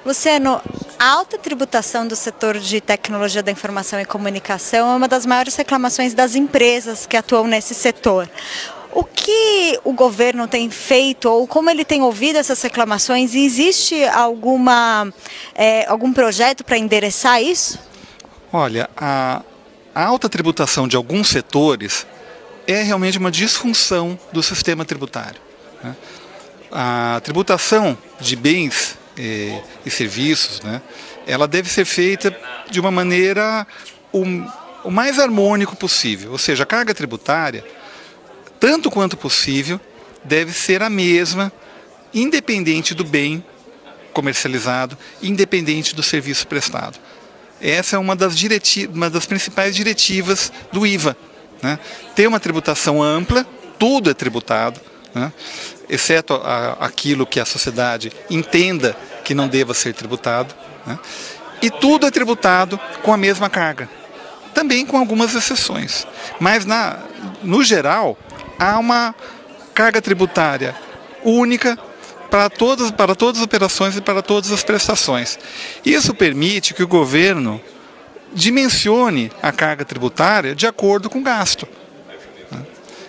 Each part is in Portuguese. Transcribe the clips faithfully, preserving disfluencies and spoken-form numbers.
Luciano, a alta tributação do setor de tecnologia da informação e comunicação é uma das maiores reclamações das empresas que atuam nesse setor. O que o governo tem feito ou como ele tem ouvido essas reclamações? E existe alguma, é, algum projeto para endereçar isso? Olha, a, a alta tributação de alguns setores é realmente uma disfunção do sistema tributário, né? A tributação de bens e, e serviços, né, ela deve ser feita de uma maneira o, o mais harmônico possível, ou seja, a carga tributária, tanto quanto possível, deve ser a mesma, independente do bem comercializado, independente do serviço prestado. Essa é uma das, direti- uma das principais diretivas do I V A, né? Ter uma tributação ampla, tudo é tributado, né? Exceto a, aquilo que a sociedade entenda que não deva ser tributado, né? E tudo é tributado com a mesma carga, também com algumas exceções, mas na, no geral há uma carga tributária única para todas, para todas as operações e para todas as prestações. Isso permite que o governo dimensione a carga tributária de acordo com o gasto, né?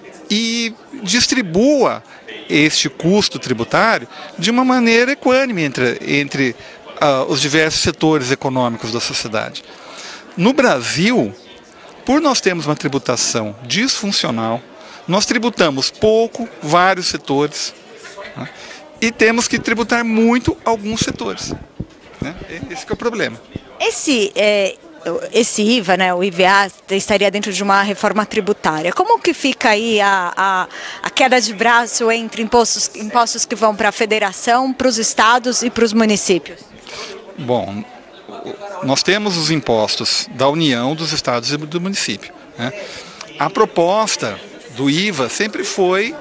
E distribua este custo tributário de uma maneira equânime entre, entre uh, os diversos setores econômicos da sociedade. No Brasil, por nós termos uma tributação disfuncional, nós tributamos pouco vários setores, né? E temos que tributar muito alguns setores, né? Esse que é o problema. Esse, é, esse I V A, né, o I V A, estaria dentro de uma reforma tributária. Como que fica aí a, a, a queda de braço entre impostos, impostos que vão para a federação, para os estados e para os municípios? Bom, nós temos os impostos da União, dos estados e do município, né? A proposta do I V A sempre foi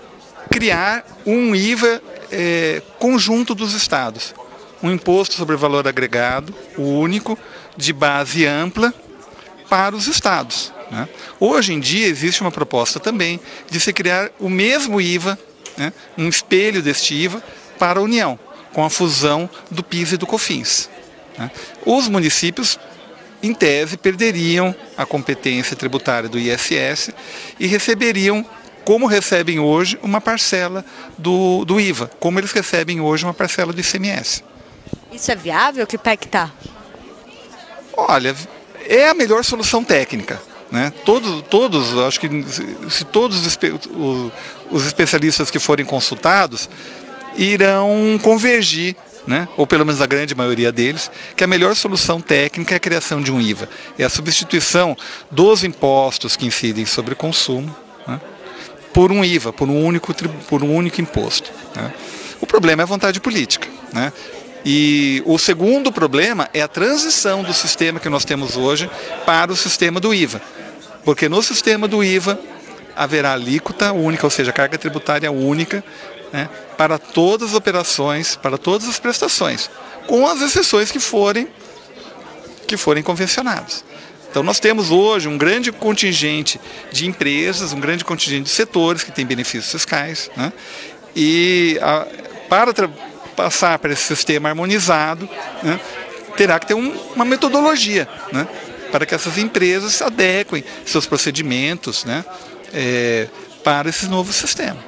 criar um I V A é, conjunto dos estados, um imposto sobre valor agregado, único, de base ampla para os estados, né? Hoje em dia existe uma proposta também de se criar o mesmo I V A, né, um espelho deste I V A para a União, com a fusão do PIS e do COFINS, né? Os municípios, em tese, perderiam a competência tributária do I S S e receberiam, como recebem hoje, uma parcela do, do I V A, como eles recebem hoje uma parcela do I C M S. Isso é viável? Que pé que está? Olha, é a melhor solução técnica, né? Todos, todos, acho que se todos os, os especialistas que forem consultados irão convergir, né? Ou pelo menos a grande maioria deles, que a melhor solução técnica é a criação de um I V A. É a substituição dos impostos que incidem sobre o consumo, né, por um I V A, por um único, por um único imposto, né? O problema é a vontade política, né? E o segundo problema é a transição do sistema que nós temos hoje para o sistema do I V A. Porque no sistema do I V A haverá alíquota única, ou seja, carga tributária única, né, para todas as operações, para todas as prestações, com as exceções que forem, que forem convencionadas. Então nós temos hoje um grande contingente de empresas, um grande contingente de setores que têm benefícios fiscais, né, e a, para passar para esse sistema harmonizado, né, terá que ter um, uma metodologia, né, para que essas empresas adequem seus procedimentos, né, é, para esse novo sistema.